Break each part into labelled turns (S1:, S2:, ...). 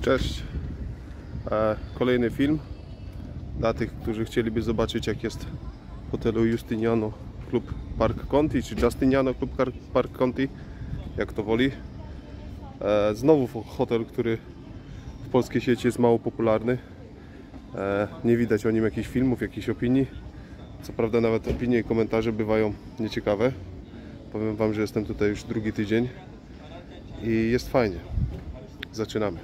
S1: Cześć. Kolejny film dla tych, którzy chcieliby zobaczyć, jak jest w hotelu Justiniano Club Park Conti, czy Justiniano Club Park Conti, jak to woli. Znowu hotel, który w polskiej sieci jest mało popularny. Nie widać o nim jakichś filmów, jakichś opinii. Co prawda nawet opinie i komentarze bywają nieciekawe. Powiem Wam, że jestem tutaj już drugi tydzień i jest fajnie. Zaczynamy.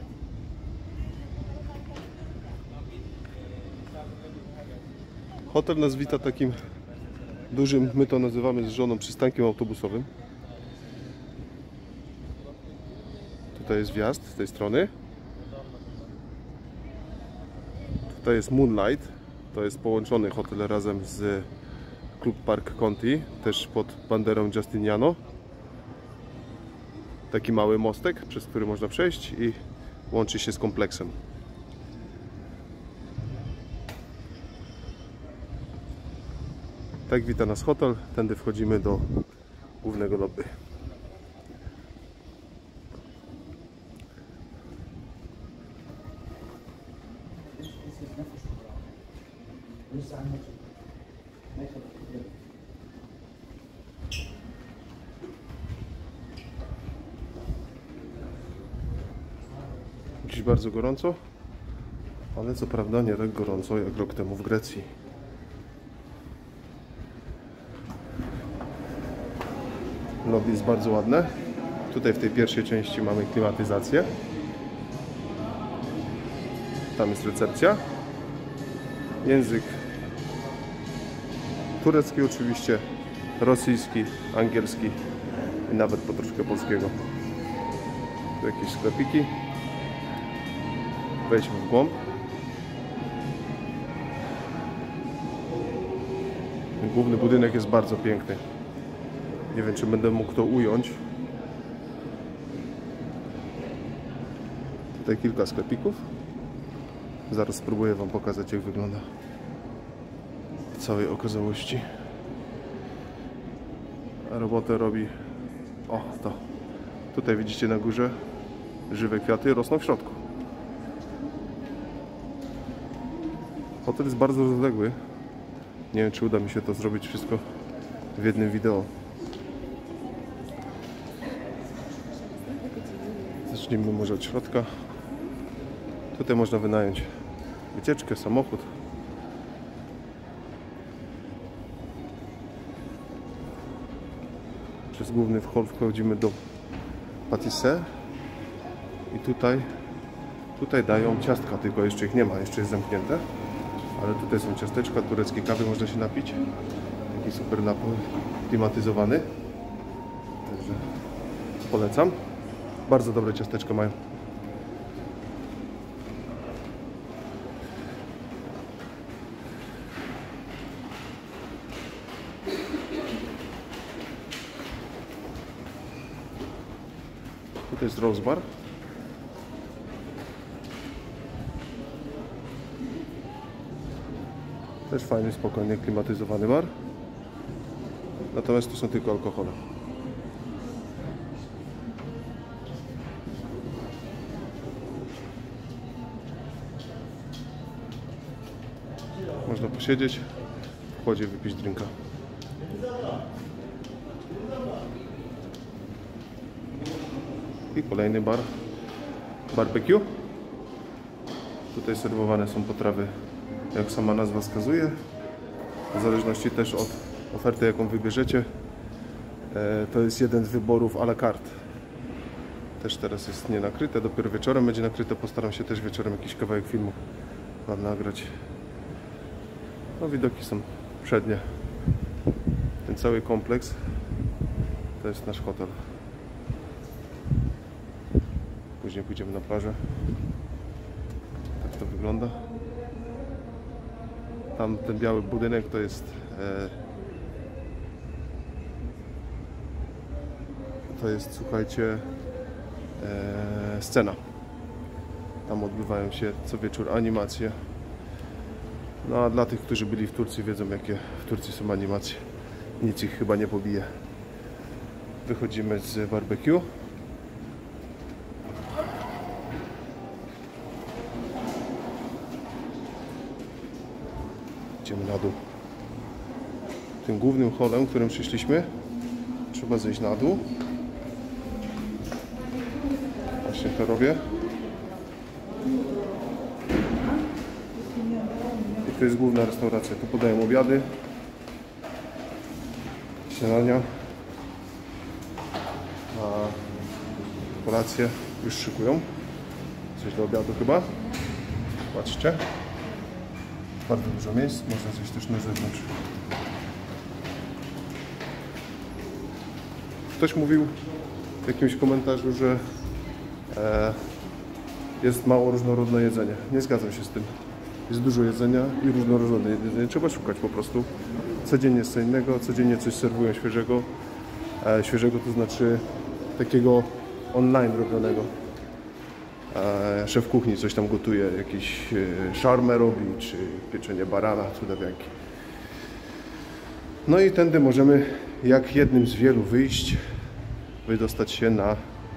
S1: Hotel nas wita takim dużym, my to nazywamy z żoną, przystankiem autobusowym. Tutaj jest wjazd z tej strony. Tutaj jest Moonlight. To jest połączony hotel razem z Club Park Conti, też pod banderą Justiniano. Taki mały mostek, przez który można przejść i łączy się z kompleksem. Tak wita nas hotel. Tędy wchodzimy do głównego lobby. Dziś bardzo gorąco, ale co prawda nie tak gorąco jak rok temu w Grecji. Lobby jest bardzo ładne. Tutaj w tej pierwszej części mamy klimatyzację. Tam jest recepcja. Język turecki oczywiście, rosyjski, angielski i nawet po troszkę polskiego. Tu jakieś sklepiki. Wejdźmy w głąb. Główny budynek jest bardzo piękny. Nie wiem, czy będę mógł to ująć. Tutaj kilka sklepików. Zaraz spróbuję Wam pokazać, jak wygląda w całej okazałości. A robotę robi... O, to. Tutaj widzicie na górze żywe kwiaty rosną w środku. Hotel jest bardzo rozległy. Nie wiem, czy uda mi się to zrobić wszystko w jednym wideo. Zacznijmy może od środka. Tutaj można wynająć wycieczkę, samochód. Przez główny hol wchodzimy do Patissé i tutaj dają ciastka, tylko jeszcze ich nie ma, jeszcze jest zamknięte. Ale tutaj są ciasteczka, tureckie kawy można się napić. Taki super napój klimatyzowany. Także polecam. Bardzo dobre ciasteczka mają. Tutaj jest Rose Bar. Też fajny, spokojnie klimatyzowany bar. Natomiast tu są tylko alkohole. Można posiedzieć, w chłodzie wypić drinka. I kolejny bar. Barbecue. Tutaj serwowane są potrawy, jak sama nazwa wskazuje, w zależności też od oferty, jaką wybierzecie. To jest jeden z wyborów à la carte. Też teraz jest nie nakryte, dopiero wieczorem będzie nakryte. Postaram się też wieczorem jakiś kawałek filmu Wam nagrać. No, widoki są przednie. Ten cały kompleks to jest nasz hotel. Później pójdziemy na plażę. Tak to wygląda. Tam ten biały budynek to jest słuchajcie, scena. Tam odbywają się co wieczór animacje. No a dla tych, którzy byli w Turcji, wiedzą, jakie w Turcji są animacje. Nic ich chyba nie pobije. Wychodzimy z barbecue. dół. Tym głównym holem, którym przyszliśmy, trzeba zejść na dół. Właśnie to robię. I to jest główna restauracja. Tu podają obiady, śniadania, a kolację już szykują. Coś do obiadu chyba. Patrzcie. Bardzo dużo miejsc. Można zejść też na zewnątrz. Ktoś mówił w jakimś komentarzu, że jest mało różnorodne jedzenie. Nie zgadzam się z tym. Jest dużo jedzenia i różnorodne jedzenie. Trzeba szukać po prostu. Codziennie co innego, codziennie coś serwują świeżego. Świeżego to znaczy takiego online robionego. Szef kuchni coś tam gotuje, jakiś szarmę robi, czy pieczenie barana, cudawianki. No i tędy możemy, jak jednym z wielu wyjść, wydostać się na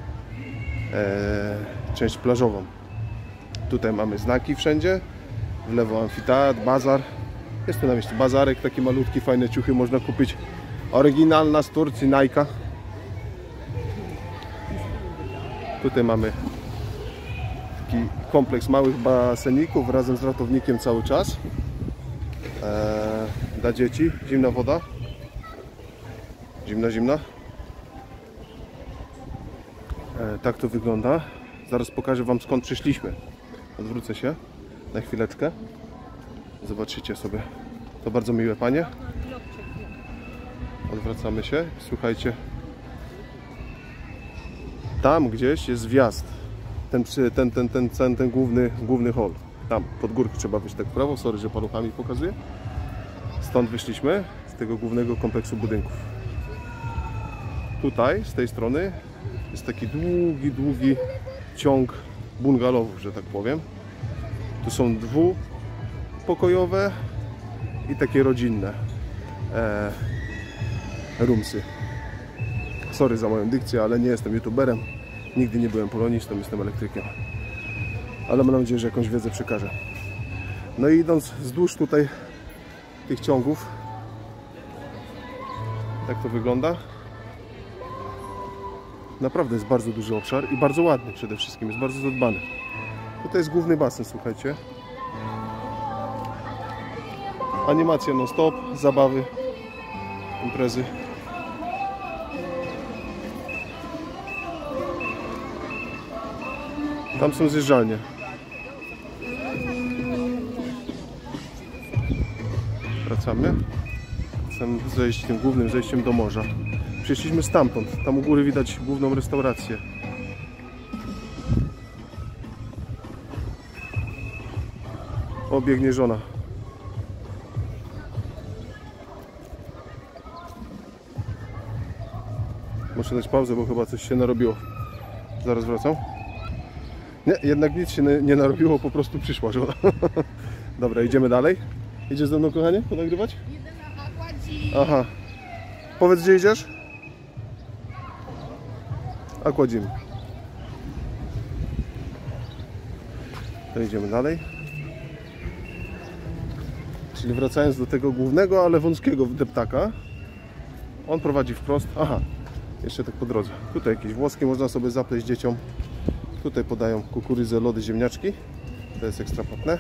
S1: część plażową. Tutaj mamy znaki wszędzie. W lewo amfiteatr, bazar. Jest tu na mieście bazarek, taki malutki, fajne ciuchy można kupić. Oryginalna z Turcji, Nike. Tutaj mamy taki kompleks małych baseników razem z ratownikiem cały czas. Dla dzieci. Zimna woda. Zimna. Tak to wygląda. Zaraz pokażę Wam, skąd przyszliśmy. Odwrócę się na chwileczkę. Zobaczycie sobie. To bardzo miłe panie. Odwracamy się. Słuchajcie. Tam gdzieś jest wjazd. Ten główny hol. Tam, pod górki trzeba wyjść tak w prawo. Sorry, że paluchami pokazuję. Stąd wyszliśmy, z tego głównego kompleksu budynków. Tutaj, z tej strony, jest taki długi ciąg bungalowów, że tak powiem. Tu są dwupokojowe i takie rodzinne roomsy. Sorry za moją dykcję, ale nie jestem youtuberem. Nigdy nie byłem polonistą, jestem elektrykiem. Ale mam nadzieję, że jakąś wiedzę przekażę. No i idąc wzdłuż tutaj tych ciągów, tak to wygląda. Naprawdę jest bardzo duży obszar i bardzo ładny przede wszystkim, jest bardzo zadbany. Tutaj jest główny basen, słuchajcie. Animacje non stop, zabawy, imprezy. Tam są zjeżdżalnie. Wracamy. Chcemy zejść tym głównym zejściem do morza. Przyszliśmy stamtąd. Tam u góry widać główną restaurację. O, biegnie żona. Muszę dać pauzę, bo chyba coś się narobiło. Zaraz wracam. Nie, jednak nic się nie narobiło, po prostu przyszła żona. Dobra, idziemy dalej. Idziesz ze mną, kochanie, ponagrywać?
S2: Idę na Aquadzim.
S1: Aha. Powiedz, gdzie idziesz? Aquadzim. To idziemy dalej. Czyli wracając do tego głównego, ale wąskiego deptaka. On prowadzi wprost. Aha, jeszcze tak po drodze. Tutaj jakieś włoski można sobie zapleść dzieciom. Tutaj podają kukurydzę, lody, ziemniaczki. To jest ekstra płatne.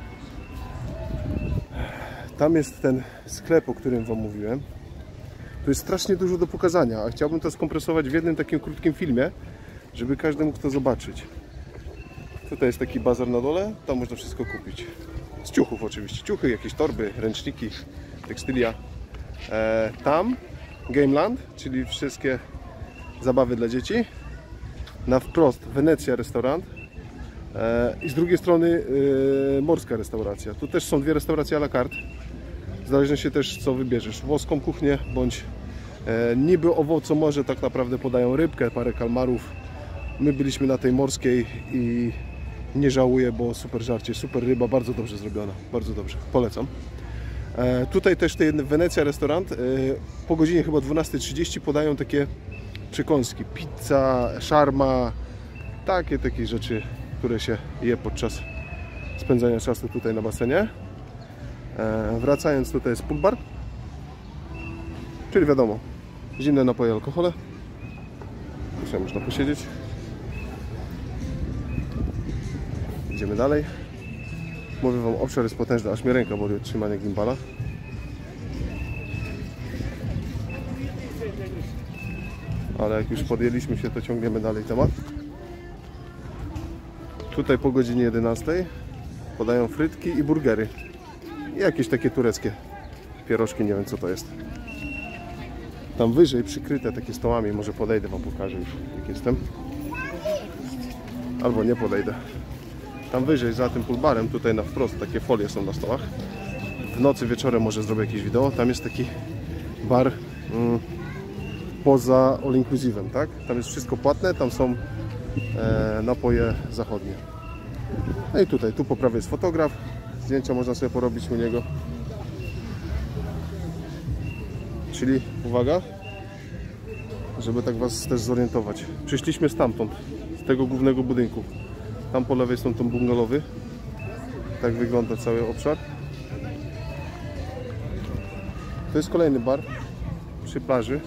S1: Tam jest ten sklep, o którym Wam mówiłem. Tu jest strasznie dużo do pokazania, a chciałbym to skompresować w jednym takim krótkim filmie, żeby każdy mógł to zobaczyć. Tutaj jest taki bazar na dole, tam można wszystko kupić. Z ciuchów oczywiście. Ciuchy, jakieś torby, ręczniki, tekstylia. Tam Gameland, czyli wszystkie zabawy dla dzieci. Na wprost Wenecja restaurant. I z drugiej strony morska restauracja. Tu też są dwie restauracje à la carte. Zależy się też, co wybierzesz. Włoską kuchnię bądź niby owoco morze, tak naprawdę podają rybkę, parę kalmarów. My byliśmy na tej morskiej i nie żałuję, bo super żarcie, super ryba, bardzo dobrze zrobiona, bardzo dobrze, polecam. Tutaj też Wenecja restaurant, po godzinie chyba 12:30 podają takie przekąski, pizza, szarma, takie rzeczy, które się je podczas spędzania czasu tutaj na basenie. Wracając, tutaj jest pool bar, czyli wiadomo, zimne napoje, alkohole. Tutaj można posiedzieć. Idziemy dalej. Mówię wam, obszar jest potężny, aż mnie ręka boli od trzymania gimbala. Ale jak już podjęliśmy się, to ciągniemy dalej temat. Tutaj po godzinie 11 podają frytki i burgery. I jakieś takie tureckie pierożki, nie wiem co to jest. Tam wyżej przykryte takie stołami, może podejdę wam pokażę już jak jestem. Albo nie podejdę. Tam wyżej za tym poolbarem, tutaj na wprost takie folie są na stołach. W nocy wieczorem może zrobię jakieś wideo. Tam jest taki bar poza all inclusivem, tak? Tam jest wszystko płatne, tam są napoje zachodnie. No i tutaj, tu po prawej jest fotograf. Zdjęcia można sobie porobić u niego. Czyli, uwaga, żeby tak was też zorientować. Przyszliśmy stamtąd, z tego głównego budynku. Tam po lewej są tam bungalowy. Tak wygląda cały obszar. To jest kolejny bar przy plaży.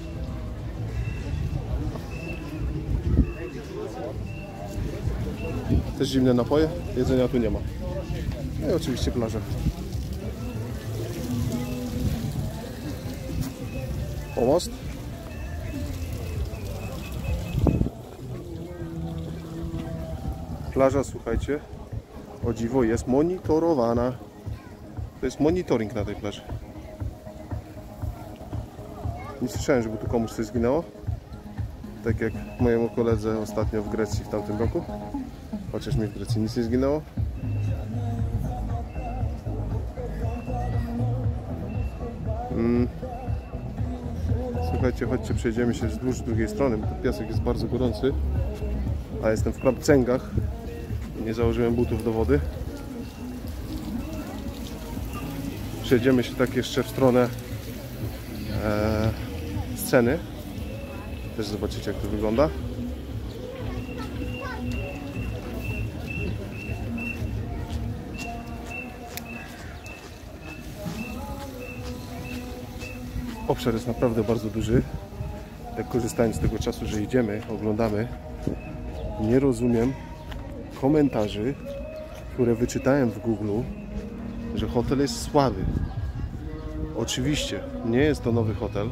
S1: Też zimne napoje, jedzenia tu nie ma. No i oczywiście plaża. Pomost. Plaża, słuchajcie, o dziwo jest monitorowana. To jest monitoring na tej plaży. Nie słyszałem, żeby tu komuś coś zginęło. Tak jak mojemu koledze ostatnio w Grecji w tamtym roku. Chociaż mi w Grecji nic nie zginęło. Słuchajcie, chodźcie, przejdziemy się wzdłuż drugiej strony, bo piasek jest bardzo gorący. A jestem w klapcęgach. Nie założyłem butów do wody. Przejdziemy się tak jeszcze w stronę sceny. Też zobaczycie, jak to wygląda. Obszar jest naprawdę bardzo duży. Tak korzystając z tego czasu, że idziemy, oglądamy, nie rozumiem komentarzy, które wyczytałem w Google, że hotel jest słaby. Oczywiście nie jest to nowy hotel,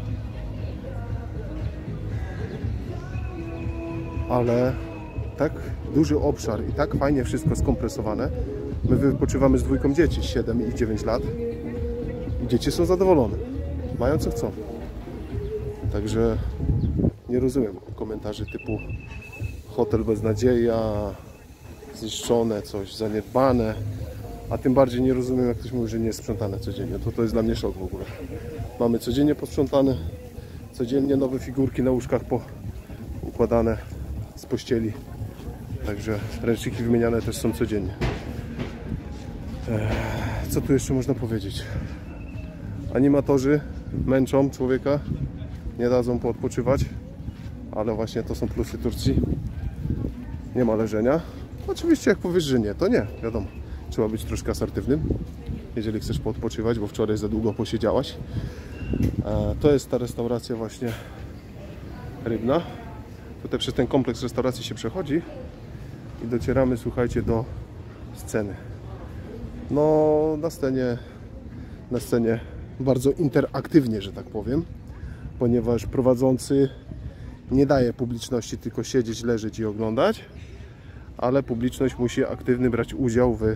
S1: ale tak duży obszar i tak fajnie wszystko skompresowane. My wypoczywamy z dwójką dzieci, 7 i 9 lat. I dzieci są zadowolone. Mają co chcą. Także nie rozumiem komentarzy typu hotel beznadzieja, zniszczone, coś zaniedbane. A tym bardziej nie rozumiem, jak ktoś mówi, że nie jest sprzątane codziennie. To jest dla mnie szok w ogóle. Mamy codziennie posprzątane, codziennie nowe figurki na łóżkach układane z pościeli. Także ręczniki wymieniane też są codziennie. Co tu jeszcze można powiedzieć? Animatorzy męczą człowieka, nie dadzą poodpoczywać, ale właśnie to są plusy Turcji. Nie ma leżenia. Oczywiście jak powiesz, że nie, to nie, wiadomo. Trzeba być troszkę asertywnym, jeżeli chcesz poodpoczywać, bo wczoraj za długo posiedziałaś. To jest ta restauracja właśnie rybna. Tutaj przez ten kompleks restauracji się przechodzi i docieramy, słuchajcie, do sceny. No, na scenie bardzo interaktywnie, że tak powiem, ponieważ prowadzący nie daje publiczności tylko siedzieć, leżeć i oglądać, ale publiczność musi aktywnie brać udział w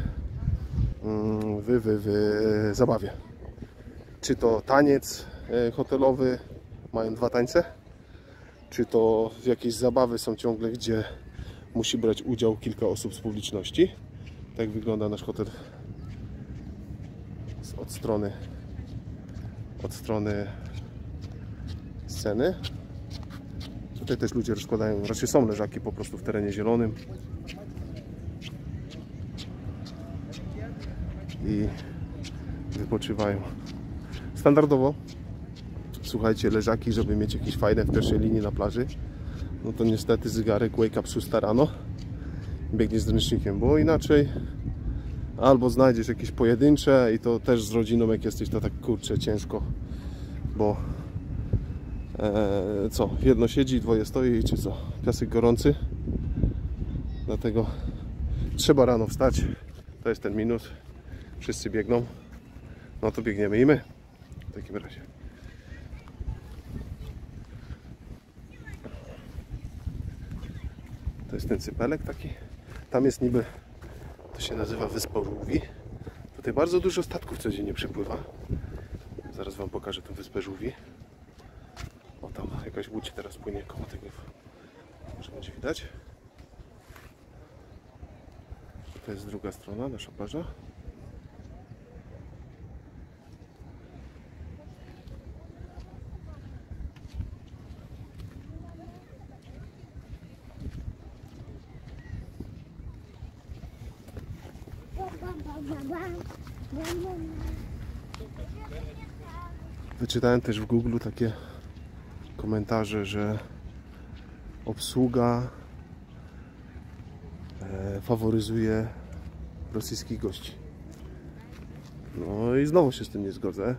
S1: zabawie. Czy to taniec hotelowy, mają 2 tańce, czy to jakieś zabawy są ciągle, gdzie musi brać udział kilka osób z publiczności. Tak wygląda nasz hotel od strony sceny. Tutaj też ludzie rozkładają, raczej są leżaki po prostu w terenie zielonym i wypoczywają. Standardowo, słuchajcie, leżaki, żeby mieć jakieś fajne w pierwszej linii na plaży, no to niestety zegarek wake up 6 rano biegnie z ręcznikiem, bo inaczej albo znajdziesz jakieś pojedyncze i to też z rodziną jak jesteś, to tak kurczę ciężko, bo co, jedno siedzi, dwoje stoi, czy co, piasek gorący, dlatego trzeba rano wstać, to jest ten minus, wszyscy biegną, no to biegniemy i my w takim razie. To jest ten cypelek taki, tam jest niby, to się nazywa Wyspa Żółwi, tutaj bardzo dużo statków codziennie przypływa, zaraz wam pokażę tę Wyspę Żółwi. O, tam jakaś łódź teraz płynie koło tego, może będzie widać. To jest druga strona, nasza plaża. Wyczytałem też w Google takie komentarze, że obsługa faworyzuje rosyjskich gości. No i znowu się z tym nie zgodzę,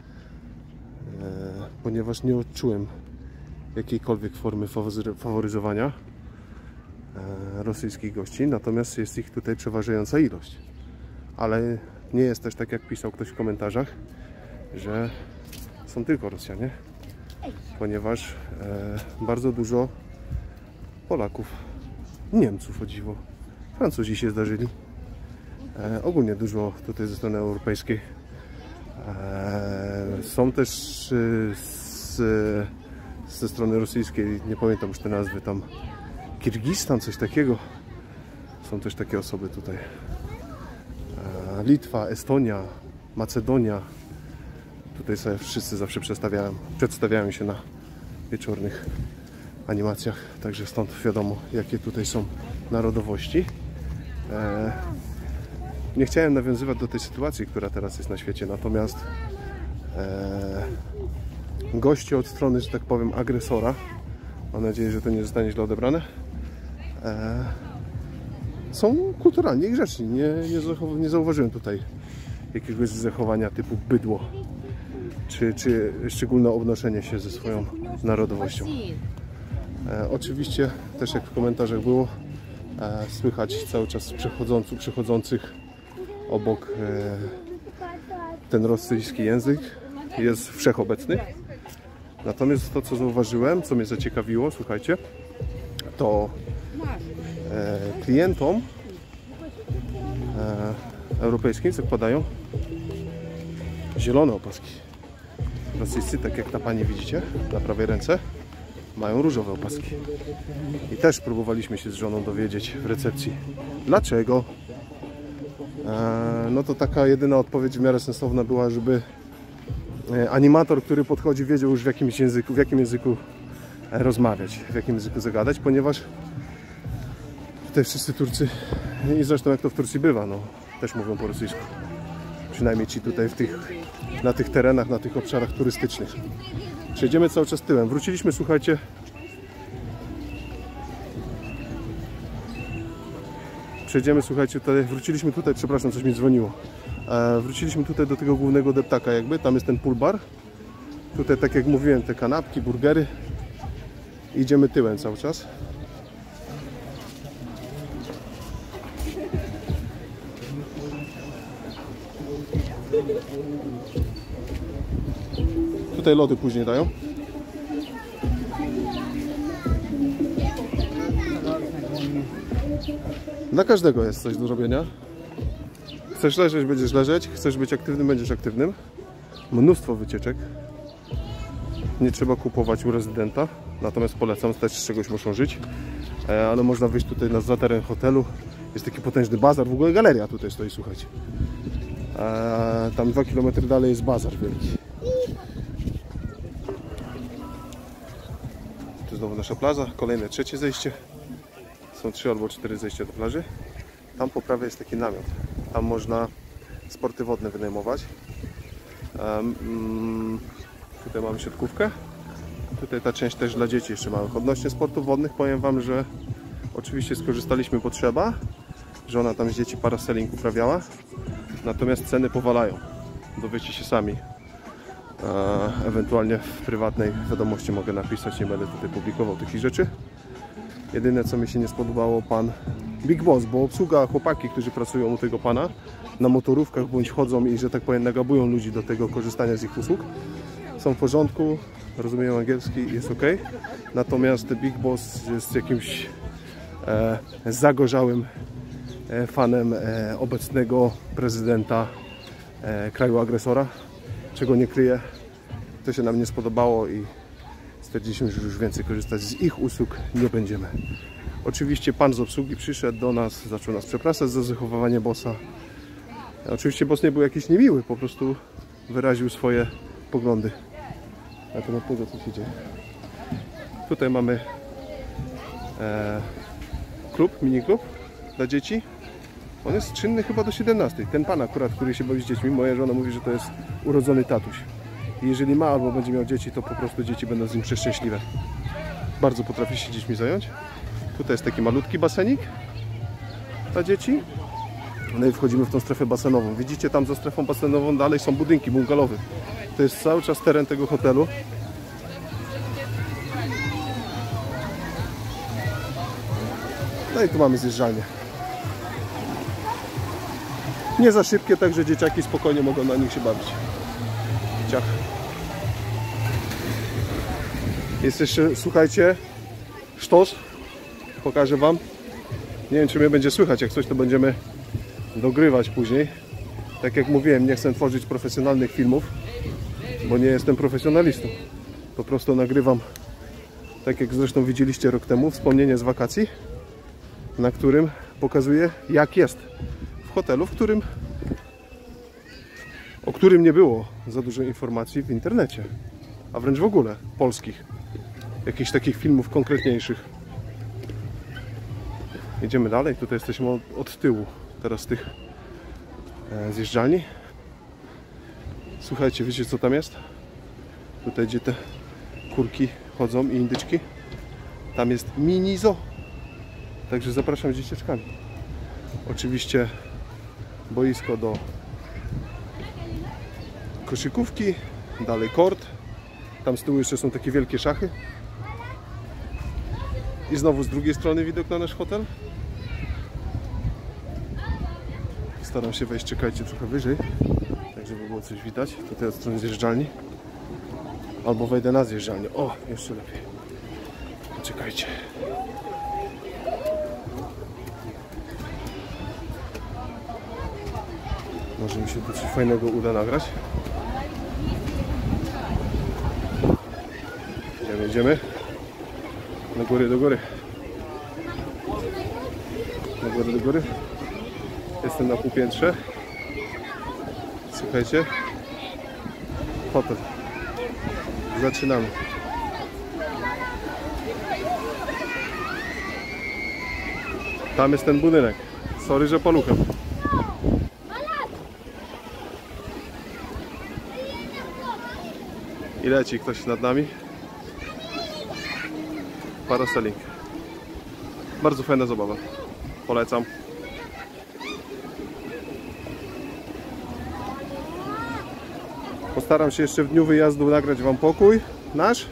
S1: ponieważ nie odczułem jakiejkolwiek formy faworyzowania rosyjskich gości, natomiast jest ich tutaj przeważająca ilość. Ale nie jest też tak, jak pisał ktoś w komentarzach, że są tylko Rosjanie, ponieważ bardzo dużo Polaków, Niemców, o dziwo, Francuzi się zdarzyli, ogólnie dużo tutaj ze strony europejskiej. Są też ze strony rosyjskiej, nie pamiętam już te nazwy, tam Kirgistan, coś takiego, są też takie osoby tutaj. Litwa, Estonia, Macedonia. Tutaj sobie wszyscy zawsze przedstawiają się na wieczornych animacjach, także stąd wiadomo, jakie tutaj są narodowości. Nie chciałem nawiązywać do tej sytuacji, która teraz jest na świecie, natomiast goście od strony, że tak powiem, agresora, mam nadzieję, że to nie zostanie źle odebrane, są kulturalni i grzeczni. Nie zauważyłem tutaj jakiegoś zachowania typu bydło, czy szczególne obnoszenie się ze swoją narodowością. Oczywiście, też jak w komentarzach było, słychać cały czas przechodzących obok ten rosyjski język jest wszechobecny. Natomiast to, co zauważyłem, co mnie zaciekawiło, słuchajcie, to klientom europejskim zakładają zielone opaski. Rosyjscy, tak jak ta pani widzicie na prawej ręce, mają różowe opaski. I też próbowaliśmy się z żoną dowiedzieć w recepcji, dlaczego. No to taka jedyna odpowiedź w miarę sensowna była, żeby animator, który podchodzi, wiedział już w jakim języku rozmawiać, w jakim języku zagadać, ponieważ tutaj wszyscy Turcy, i zresztą jak to w Turcji bywa, no, też mówią po rosyjsku. Przynajmniej ci tutaj na tych terenach, na tych obszarach turystycznych. Przejdziemy cały czas tyłem. Wróciliśmy, słuchajcie, wróciliśmy tutaj, przepraszam, coś mi dzwoniło. Wróciliśmy tutaj do tego głównego deptaka jakby, tam jest ten pool bar. Tutaj, tak jak mówiłem, te kanapki, burgery. Idziemy tyłem cały czas. Tutaj lody później dają. Dla każdego jest coś do robienia. Chcesz leżeć, będziesz leżeć. Chcesz być aktywnym, będziesz aktywnym. Mnóstwo wycieczek. Nie trzeba kupować u rezydenta. Natomiast polecam, też z czegoś muszą żyć. Ale można wyjść tutaj za teren hotelu. Jest taki potężny bazar. W ogóle galeria tutaj stoi, słuchajcie. Tam 2 km dalej jest bazar wielki. Tu znowu nasza plaża. Kolejne trzecie zejście. Są 3 albo 4 zejścia do plaży. Tam po prawej jest taki namiot. Tam można sporty wodne wynajmować. Tutaj mamy siatkówkę. Tutaj ta część też dla dzieci jeszcze małych. Odnośnie sportów wodnych powiem Wam, że oczywiście skorzystaliśmy, bo trzeba. że ona tam z dzieci parasailing uprawiała. Natomiast ceny powalają. Dowiecie się sami. Ewentualnie w prywatnej wiadomości mogę napisać, nie będę tutaj publikował takich rzeczy. Jedyne co mi się nie spodobało, pan Big Boss, bo obsługa, chłopaki, którzy pracują u tego pana na motorówkach bądź chodzą i, że tak powiem, nagabują ludzi do tego korzystania z ich usług, są w porządku, rozumieją angielski, jest ok. Natomiast Big Boss jest jakimś zagorzałym fanem obecnego prezydenta kraju agresora, czego nie kryję. To się nam nie spodobało i stwierdziliśmy, że już więcej korzystać z ich usług nie będziemy. Oczywiście pan z obsługi przyszedł do nas, zaczął nas przepraszać za zachowywanie bossa. Oczywiście boss nie był jakiś niemiły, po prostu wyraził swoje poglądy na temat tego, co się dzieje. Tutaj mamy klub, mini-klub dla dzieci. On jest czynny chyba do 17. Ten pan akurat, który się bawi z dziećmi, moja żona mówi, że to jest urodzony tatuś. I jeżeli ma albo będzie miał dzieci, to po prostu dzieci będą z nim przeszczęśliwe. Bardzo potrafi się dziećmi zająć. Tutaj jest taki malutki basenik dla dzieci. No i wchodzimy w tą strefę basenową. Widzicie, tam za strefą basenową dalej są budynki bungalowe. To jest cały czas teren tego hotelu. No i tu mamy zjeżdżalnię. Nie za szybkie, także dzieciaki spokojnie mogą na nich się bawić. Ciach. Jest jeszcze, słuchajcie, sztos. Pokażę wam. Nie wiem, czy mnie będzie słychać. Jak coś, to będziemy dogrywać później. Tak jak mówiłem, nie chcę tworzyć profesjonalnych filmów, bo nie jestem profesjonalistą. Po prostu nagrywam, tak jak zresztą widzieliście rok temu, wspomnienie z wakacji, na którym pokazuję, jak jest w hotelu, o którym nie było za dużo informacji w internecie, a wręcz w ogóle polskich, jakichś takich filmów konkretniejszych. Idziemy dalej, tutaj jesteśmy od tyłu teraz tych zjeżdżalni. Słuchajcie, wiecie co tam jest? Tutaj, gdzie te kurki chodzą i indyczki, tam jest mini zoo. Także zapraszam z dzieciaczkami. Oczywiście boisko do koszykówki, dalej kort. Tam z tyłu jeszcze są takie wielkie szachy. I znowu z drugiej strony widok na nasz hotel. Staram się wejść, czekajcie, trochę wyżej, tak żeby było coś widać. Tutaj od strony zjeżdżalni. Albo wejdę na zjeżdżalnię. O, jeszcze lepiej. Czekajcie. Może mi się tu coś fajnego uda nagrać. Idziemy. Do góry, do góry. Do góry, do góry. Jestem na półpiętrze. Słuchajcie. Hotel. Zaczynamy. Tam jest ten budynek. Sorry, że paluchem. I leci ktoś nad nami. Parasailing. Bardzo fajna zabawa. Polecam. Postaram się jeszcze w dniu wyjazdu nagrać wam pokój nasz.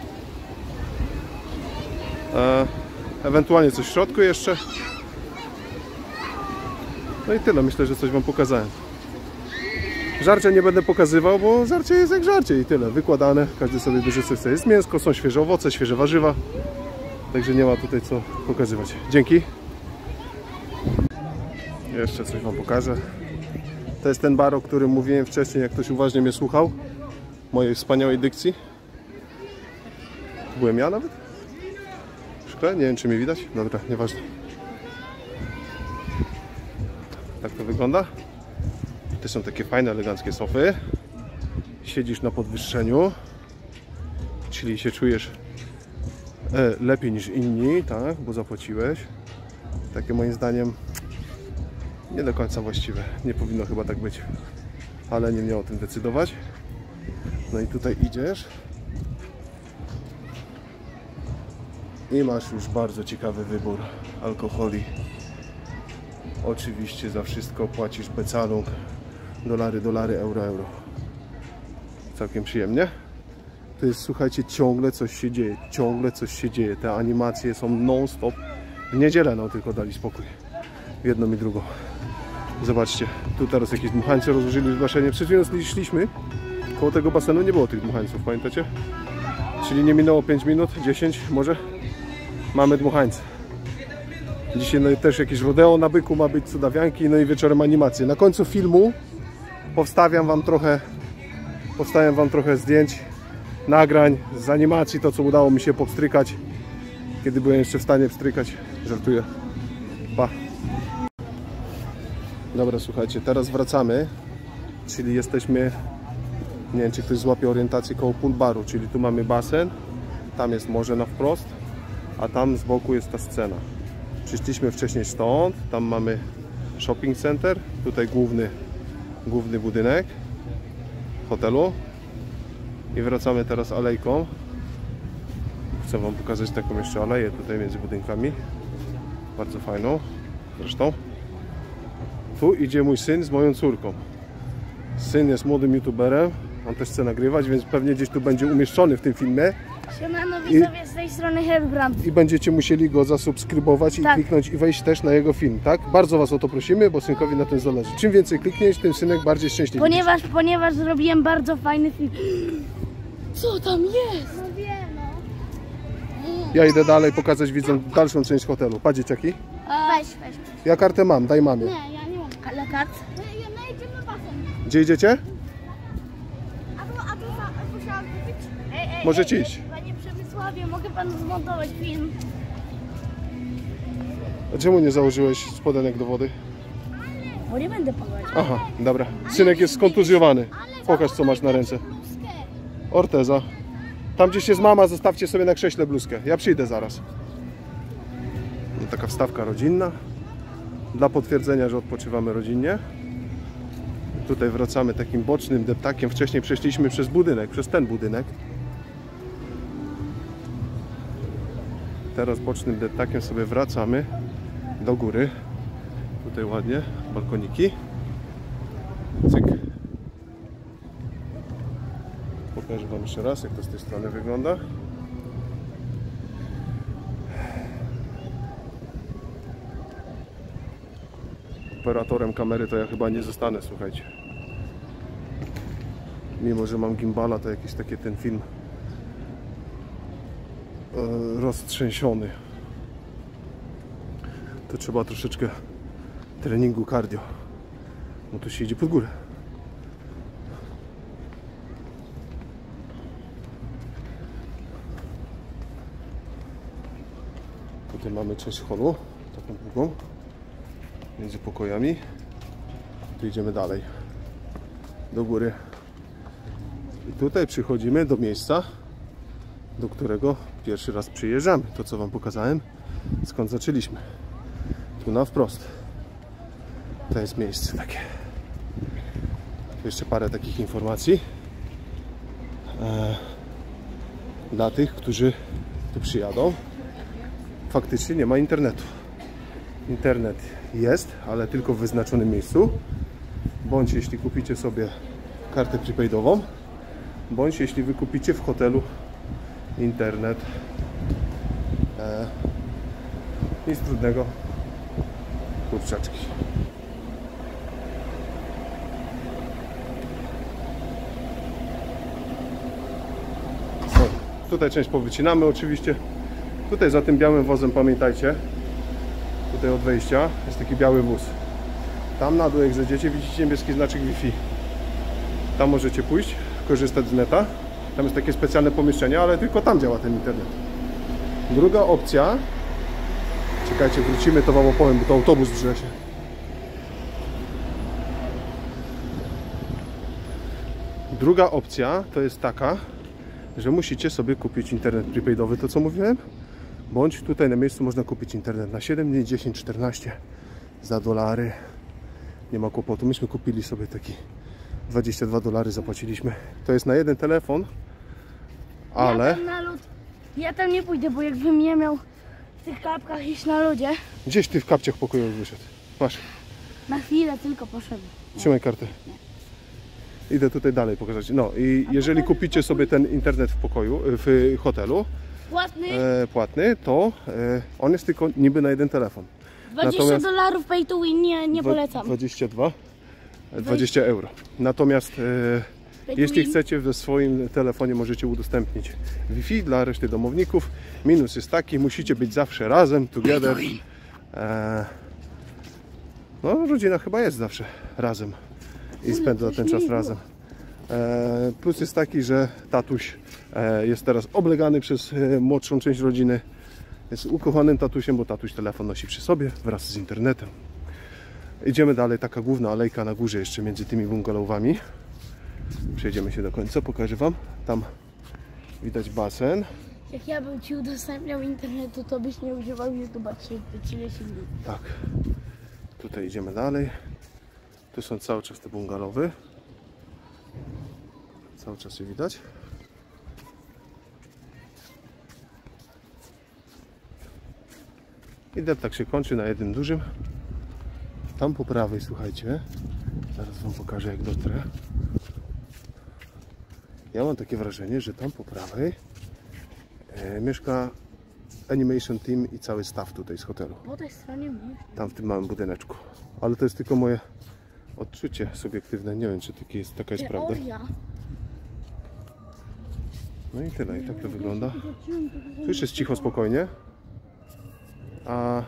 S1: Ewentualnie coś w środku jeszcze. No i tyle. Myślę, że coś wam pokazałem. Żarcia nie będę pokazywał, bo żarcie jest jak żarcie i tyle. Wykładane. Każdy sobie bierze co chce. Jest mięsko, są świeże owoce, świeże warzywa. Także nie ma tutaj co pokazywać. Dzięki. Jeszcze coś wam pokażę. To jest ten bar, o którym mówiłem wcześniej, jak ktoś uważnie mnie słuchał. Mojej wspaniałej dykcji. Byłem ja nawet? W szkle? Nie wiem, czy mnie widać. Dobra, nieważne. Tak to wygląda. To są takie fajne, eleganckie sofy. Siedzisz na podwyższeniu, czyli się czujesz lepiej niż inni, tak? Bo zapłaciłeś. Takie moim zdaniem nie do końca właściwe. Nie powinno chyba tak być. Ale nie mnie o tym decydować. No i tutaj idziesz i masz już bardzo ciekawy wybór alkoholi. Oczywiście za wszystko płacisz bezahlung. Dolary, dolary, euro, euro. Całkiem przyjemnie. To jest, słuchajcie, ciągle coś się dzieje. Ciągle coś się dzieje. Te animacje są non-stop. W niedzielę no tylko dali spokój. W jedną i drugą. Zobaczcie, tu teraz jakieś dmuchańce rozłożyli w basenie. Przed chwilą szliśmy. Koło tego basenu nie było tych dmuchańców, pamiętacie? Czyli nie minęło 5 minut, 10 może. Mamy dmuchańce. Dzisiaj no, też jakieś rodeo na byku ma być, cudawianki, no i wieczorem animacje. Na końcu filmu powstawiam wam trochę zdjęć, nagrań z animacji, to co udało mi się popstrykać, kiedy byłem jeszcze w stanie pstrykać. Żartuję. Pa. Dobra, słuchajcie, teraz wracamy, czyli jesteśmy, nie wiem czy ktoś złapie orientację, koło pool baru, czyli tu mamy basen, tam jest morze na wprost, a tam z boku jest ta scena. Przyszliśmy wcześniej stąd, tam mamy shopping center, tutaj główny budynek hotelu i wracamy teraz alejką. Chcę wam pokazać taką jeszcze aleję tutaj między budynkami, bardzo fajną zresztą. Tu idzie mój syn z moją córką. Syn jest młodym youtuberem, on też chce nagrywać, więc pewnie gdzieś tu będzie umieszczony w tym filmie.
S2: Siemano widzowie, z tej strony Herbrandt.
S1: I będziecie musieli go zasubskrybować i kliknąć i wejść też na jego film, tak? Bardzo was o to prosimy, bo synkowi na tym zależy. Czym więcej klikniesz, tym synek bardziej szczęśliwy.
S2: Ponieważ zrobiłem bardzo fajny film. Co tam jest? No wiem, no.
S1: Ja idę dalej pokazać widzom dalszą część hotelu. Pa dzieciaki.
S2: Weź.
S1: Ja kartę mam, daj mamie.
S2: Nie, ja nie mam kart. My idziemy na basen.
S1: Gdzie idziecie?
S2: A tu musiałam kupić.
S1: Możecie iść.
S2: Panie Przemysławie, mogę panu zmontować film?
S1: A czemu nie założyłeś spodenek do wody?
S2: Bo nie będę pływać.
S1: Aha, dobra. Synek jest skontuzjowany. Pokaż co masz na ręce. Orteza. Tam gdzieś jest mama, zostawcie sobie na krześle bluzkę. Ja przyjdę zaraz. No, taka wstawka rodzinna. Dla potwierdzenia, że odpoczywamy rodzinnie. Tutaj wracamy takim bocznym deptakiem. Wcześniej przeszliśmy przez budynek, przez ten budynek. Teraz bocznym deptakiem sobie wracamy do góry. Tutaj ładnie, balkoniki. Cyk. Pokażę wam jeszcze raz, jak to z tej strony wygląda. Operatorem kamery to ja chyba nie zostanę, słuchajcie. Mimo że mam gimbala, to jakiś taki ten film roztrzęsiony. To trzeba troszeczkę treningu cardio. No tu się idzie pod górę. Tutaj mamy część holu, taką długą, między pokojami. Tu idziemy dalej, do góry. I tutaj przychodzimy do miejsca, do którego pierwszy raz przyjeżdżamy. To co wam pokazałem, skąd zaczęliśmy. Tu na wprost. To jest miejsce takie. Tu jeszcze parę takich informacji dla tych, którzy tu przyjadą. Faktycznie nie ma internetu. Internet jest, ale tylko w wyznaczonym miejscu. Bądź jeśli kupicie sobie kartę prepaidową, bądź jeśli wy kupicie w hotelu internet. Nic trudnego. Kurczaczki. Tutaj część powycinamy oczywiście. Tutaj za tym białym wozem, pamiętajcie, tutaj od wejścia jest taki biały wóz. Tam na dół jak zejdziecie, widzicie niebieski znaczek Wi-Fi. Tam możecie pójść, korzystać z neta. Tam jest takie specjalne pomieszczenie, ale tylko tam działa ten internet. Druga opcja, czekajcie, wrócimy, to wam opowiem, bo to autobus drze się. Druga opcja to jest taka, że musicie sobie kupić internet prepaidowy, to co mówiłem, bądź tutaj na miejscu można kupić internet na 7 dni, 10, 14 za dolary. Nie ma kłopotu. Myśmy kupili sobie taki $22 zapłaciliśmy. To jest na jeden telefon, ale...
S2: Ja tam nie pójdę, bo jakbym nie miał w tych kapkach iść na ludzie.
S1: Gdzieś ty w kapciach pokoju wyszedł. Masz.
S2: Na chwilę tylko poszedł.
S1: Trzymaj kartę. Idę tutaj dalej pokazać. No i jeżeli kupicie sobie ten internet w pokoju, w hotelu
S2: Płatny
S1: płatny, to on jest tylko niby na jeden telefon.
S2: $20 pay to win, nie polecam.
S1: 20 euro. Natomiast jeśli
S2: win.
S1: chcecie, w swoim telefonie możecie udostępnić Wi-Fi dla reszty domowników. Minus jest taki, musicie być zawsze razem, together. No, rodzina chyba jest zawsze razem i spędza ten czas razem. Plus jest taki, że tatuś jest teraz oblegany przez młodszą część rodziny. Jest ukochanym tatusiem, bo tatuś telefon nosi przy sobie wraz z internetem. Idziemy dalej, taka główna alejka na górze jeszcze między tymi bungalowami. Przejdziemy się do końca, pokażę Wam. Tam widać basen.
S2: Jak ja bym Ci udostępniał internetu, to byś nie używał YouTube'a 30 dni.
S1: Tak. Tutaj idziemy dalej. Tu są cały czas te bungalowy. Cały czas je widać. I deptak się kończy na jednym dużym. Tam po prawej, słuchajcie, zaraz Wam pokażę, jak dotrę. Ja mam takie wrażenie, że tam po prawej mieszka Animation Team i cały staff tutaj z hotelu.
S2: Po tej stronie mówisz?
S1: Tam w tym małym budyneczku. Ale to jest tylko moje odczucie subiektywne. Nie wiem, czy taka jest prawda. No i tyle. I tak to wygląda. Tu już jest cicho, spokojnie. A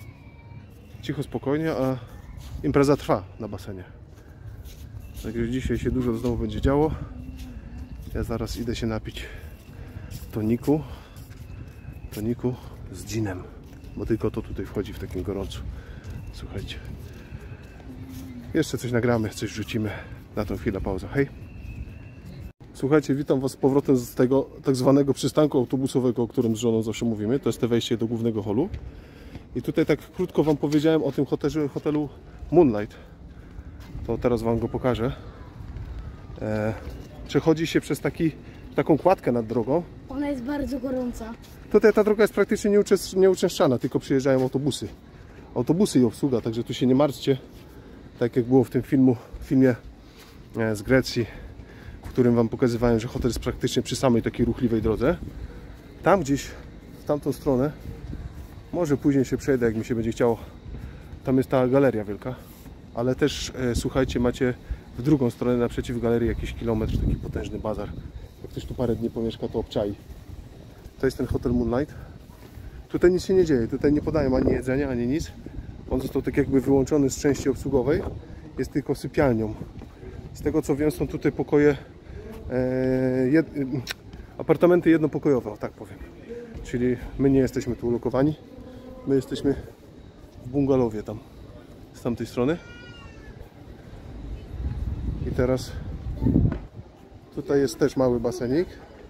S1: impreza trwa na basenie. Także dzisiaj się dużo znowu będzie działo. Ja zaraz idę się napić toniku z ginem, bo tylko to tutaj wchodzi w takim gorącu. Słuchajcie, jeszcze coś nagramy, coś wrzucimy. Na tą chwilę pauza. Hej! Słuchajcie, witam Was z powrotem z tego tak zwanego przystanku autobusowego, o którym z żoną zawsze mówimy. To jest to wejście do głównego holu. I tutaj tak krótko Wam powiedziałem o tym hotelu Moonlight. To teraz Wam go pokażę. Przechodzi się przez taką kładkę nad drogą.
S2: Ona jest bardzo gorąca.
S1: Tutaj ta droga jest praktycznie nieuczęszczana, tylko przyjeżdżają autobusy. Autobusy i obsługa, także tu się nie martwcie. Tak jak było w tym filmie z Grecji, w którym Wam pokazywałem, że hotel jest praktycznie przy samej takiej ruchliwej drodze. Tam gdzieś, w tamtą stronę, może później się przejdę, jak mi się będzie chciało. Tam jest ta galeria wielka, ale też słuchajcie, macie w drugą stronę naprzeciw galerii jakiś kilometr, taki potężny bazar. Jak ktoś tu parę dni pomieszka, to obczai. To jest ten hotel Moonlight. Tutaj nic się nie dzieje, tutaj nie podają ani jedzenia, ani nic. On został tak jakby wyłączony z części obsługowej. Jest tylko sypialnią. Z tego co wiem, są tutaj pokoje, apartamenty jednopokojowe, o tak powiem. Czyli my nie jesteśmy tu ulokowani. My jesteśmy w bungalowie tam, z tamtej strony. I teraz tutaj jest też mały basenik.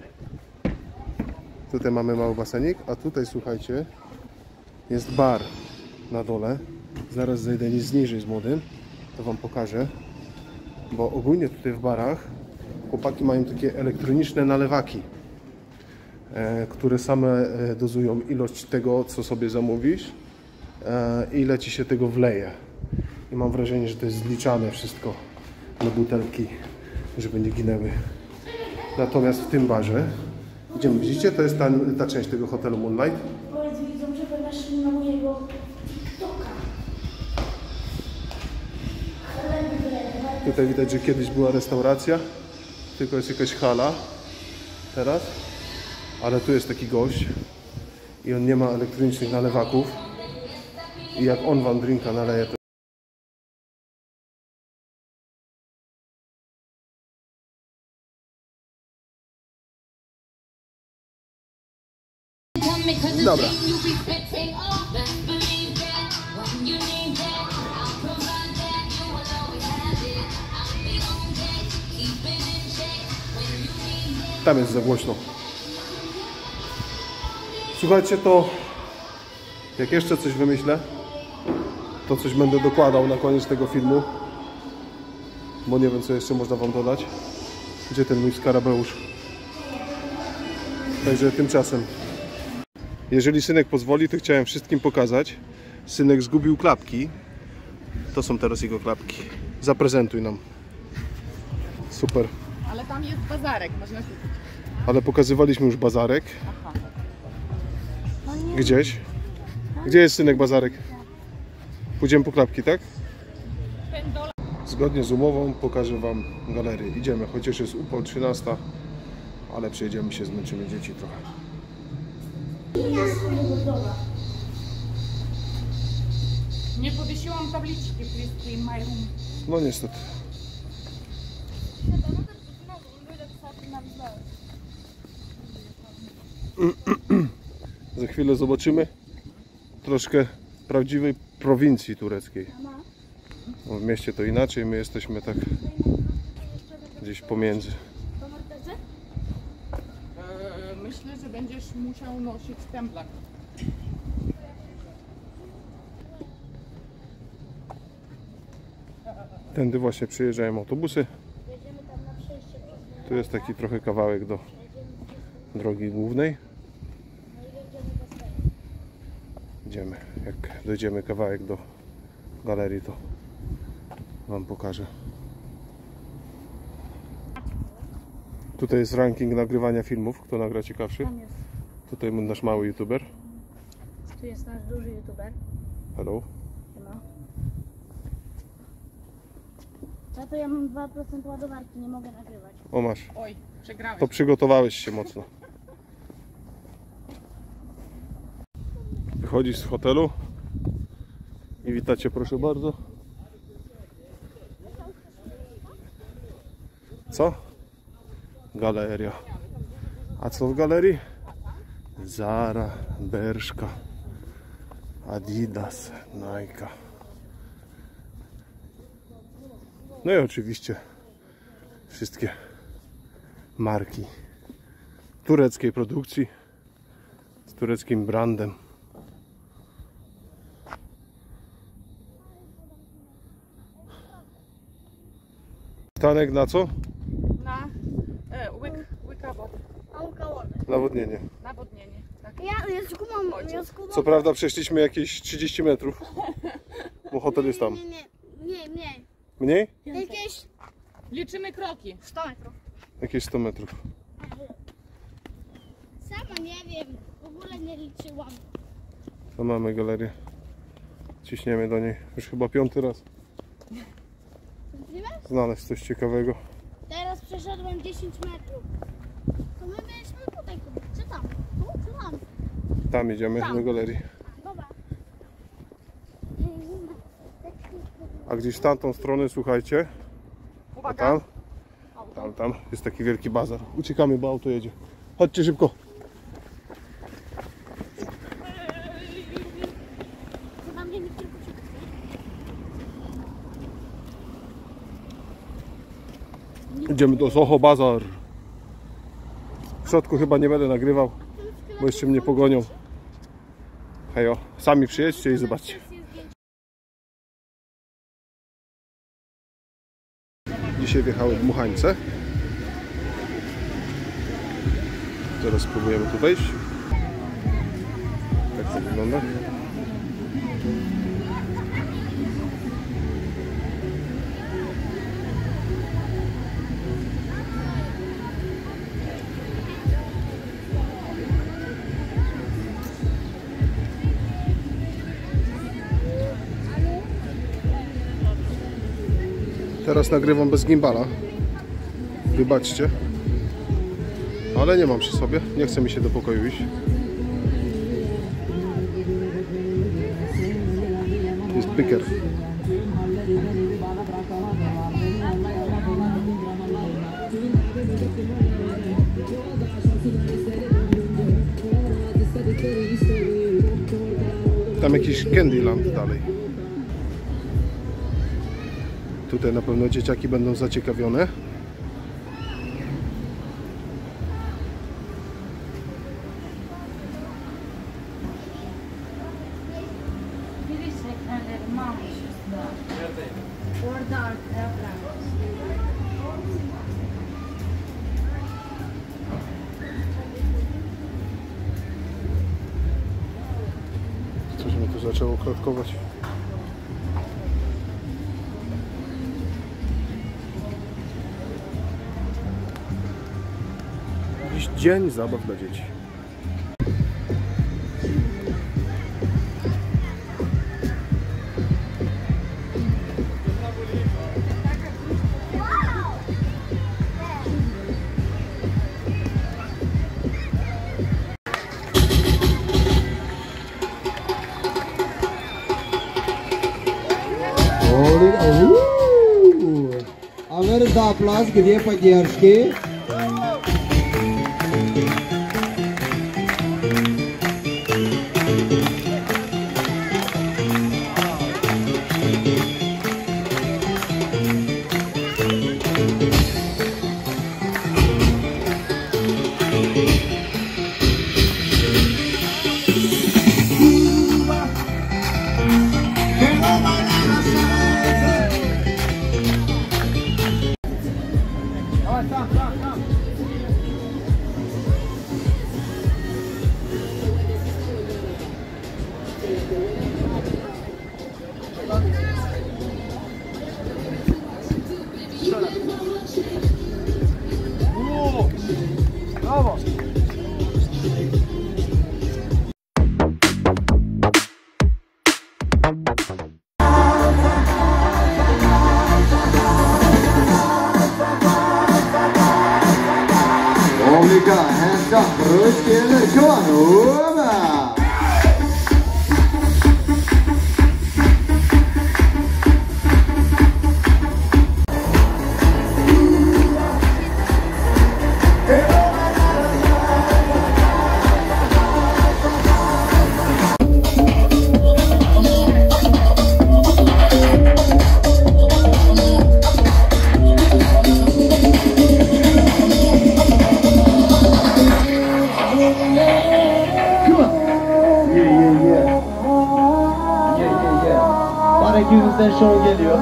S1: Tutaj mamy mały basenik, a tutaj słuchajcie, jest bar na dole. Zaraz zejdę niżej z młodym, to Wam pokażę. Bo ogólnie tutaj w barach chłopaki mają takie elektroniczne nalewaki, które same dozują ilość tego, co sobie zamówisz, i ile Ci się tego wleje. I mam wrażenie, że to jest zliczane wszystko na butelki, żeby nie ginęły. Natomiast w tym barze, gdzie widzicie, to jest ta część tego hotelu Moonlight.
S2: Powiedz widzom, że weszli na mojego TikToka.
S1: Tutaj widać, że kiedyś była restauracja, tylko jest jakaś hala teraz. Ale tu jest taki gość i on nie ma elektronicznych nalewaków. I jak on Wam drinka naleje, to dobra. Tam jest za głośno. Słuchajcie, to jak jeszcze coś wymyślę, to coś będę dokładał na koniec tego filmu, bo nie wiem, co jeszcze można Wam dodać. Gdzie ten mój skarabeusz? Także tymczasem, jeżeli synek pozwoli, to chciałem wszystkim pokazać. Synek zgubił klapki To są teraz jego klapki. Zaprezentuj nam. Super.
S3: Ale tam jest bazarek, można kupić.
S1: Ale pokazywaliśmy już bazarek.
S3: Aha.
S1: Gdzieś. Gdzie jest, synek, bazarek? Pójdziemy po klapki, tak? Zgodnie z umową pokażę wam galerię. Idziemy, chociaż jest upał 13, ale przejdziemy się, zmęczymy dzieci trochę.
S3: Nie powiesiłam tabliczki, please clean my room.
S1: No niestety. Za chwilę zobaczymy troszkę prawdziwej prowincji tureckiej. No, w mieście to inaczej, my jesteśmy tak gdzieś pomiędzy.
S3: Myślę, że będziesz musiał nosić templak.
S1: Tędy właśnie przyjeżdżają autobusy. Tu jest taki trochę kawałek do drogi głównej. Idziemy. Jak dojdziemy kawałek do galerii, to wam pokażę. Tutaj jest ranking nagrywania filmów. Kto nagra ciekawszy?
S2: Tam jest.
S1: Tutaj nasz mały youtuber.
S2: Tu jest nasz duży youtuber.
S1: Hello.
S2: No. Za to ja mam 2% ładowarki, nie mogę nagrywać.
S1: O, masz.
S3: Oj, przegrałeś.
S1: To przygotowałeś się mocno. Wychodzisz z hotelu i witacie, proszę bardzo. Co? Galeria. A co w galerii? Zara, Bershka, Adidas, Nike. No i oczywiście wszystkie marki tureckiej produkcji z tureckim brandem. Stanek na co?
S3: Na łykawod.
S1: Nawodnienie.
S3: Nawodnienie. Tak.
S2: Ja z gumą, ja z gumą.
S1: Co prawda przeszliśmy jakieś 30 metrów, bo hotel jest tam.
S2: Nie.
S1: Mniej?
S2: Jakieś
S3: Liczymy kroki.
S2: 100 metrów.
S1: Jakieś 100 metrów.
S2: Sama nie wiem, w ogóle nie liczyłam.
S1: To mamy galerię. Ciśniemy do niej już chyba 5. raz. Znaleźć coś ciekawego.
S2: Teraz przeszedłem 10 metrów. To my mieliśmy tutaj kupić. Czy tam? Tu czy tam?
S1: Tam idziemy do galerii.
S2: Dobra.
S1: A gdzieś w tamtą stronę, słuchajcie, a
S3: Uwaga.
S1: tam jest taki wielki bazar. Uciekamy, bo auto jedzie. Chodźcie szybko.
S2: Chyba mnie nikt nie poczeka.
S1: Idziemy do Soho Bazar. W środku chyba nie będę nagrywał, bo jeszcze mnie pogonią. Hejo, sami przyjedźcie i zobaczcie. Dzisiaj wjechały dmuchańce. Teraz spróbujemy tu wejść. Tak to wygląda. Teraz nagrywam bez gimbala. Wybaczcie. Ale nie mam przy sobie. Nie chce mi się do pokoju iść. Jest piker. Tam jakiś Candyland dalej. Tutaj na pewno dzieciaki będą zaciekawione. Coś mnie tu zaczęło klatkować. dzień zabaw dla dzieci.
S4: Avem de aplauz, gdje поддержки. Olika, hands up, röstgeller, kom on, over! Günümüzden show geliyor.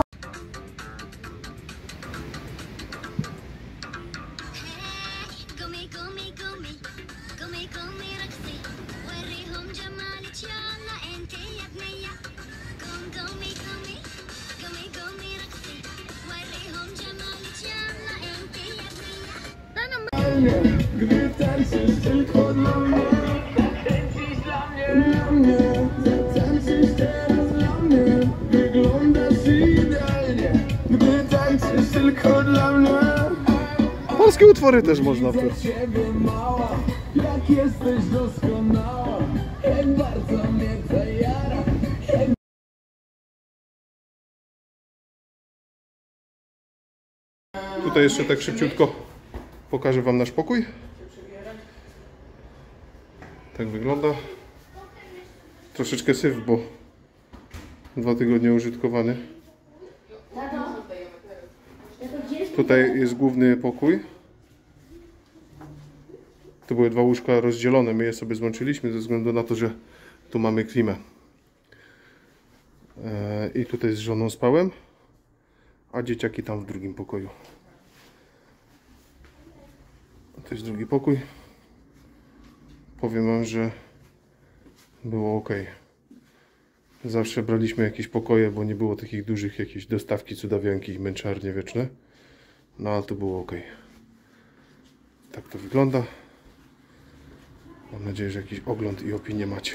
S1: Polskie utwory też można też. Tutaj jeszcze tak szybciutko pokażę wam nasz pokój. Tak wygląda. Troszeczkę syf, bo 2 tygodnie użytkowany. Tutaj jest główny pokój. To były 2 łóżka rozdzielone. My je sobie złączyliśmy ze względu na to, że tu mamy klimę. I tutaj z żoną spałem, a dzieciaki tam w drugim pokoju. To jest drugi pokój. Powiem wam, że było ok. Zawsze braliśmy jakieś pokoje, bo nie było takich dużych, jakieś dostawki, cudawianki i męczarnie wieczne. No ale to było ok. Tak to wygląda. Mam nadzieję, że jakiś ogląd i opinię macie.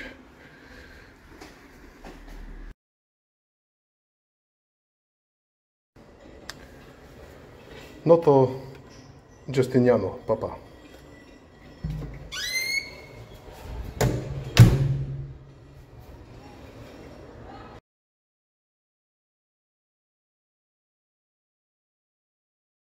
S1: No to Justiniano, papa.